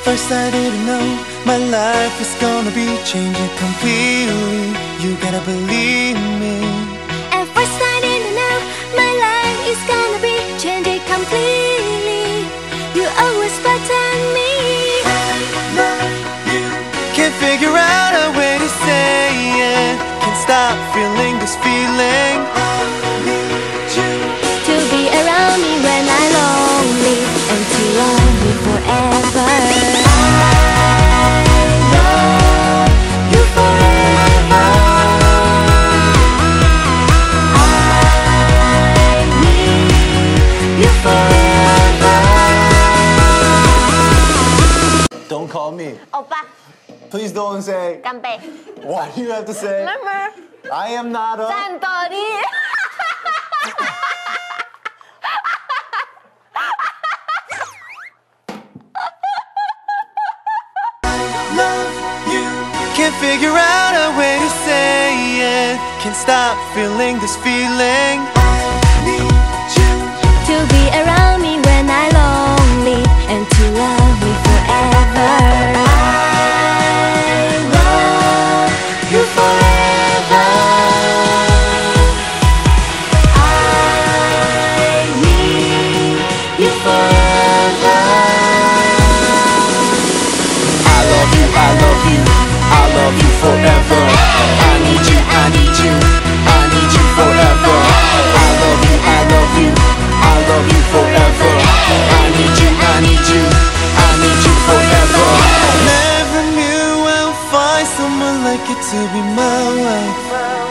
first I didn't know my life is gonna be changing completely. You gotta believe me. At first I didn't know my life is gonna be changing completely. You always flatter me. I love you. Can't figure out a way to say it. Can't stop feeling this feeling. I need you to be around me when I'm lonely, and to love me forever. Don't call me. Oppa, Please don't say. 干杯 Why do you have to say? Remember? I am not a. 战斗力 Love you. Can't figure out a way to say it. Can't stop feeling this feeling. I need you to be around me when I'm lonely, and to love me forever. I love you forever. I need you forever. I love you, I love you, I love you forever. I need you, I need you, I need you forever. I love you, I love you, I love you forever. I need you, I need you, I need you forever. Never knew I'll find someone like you to be my wife.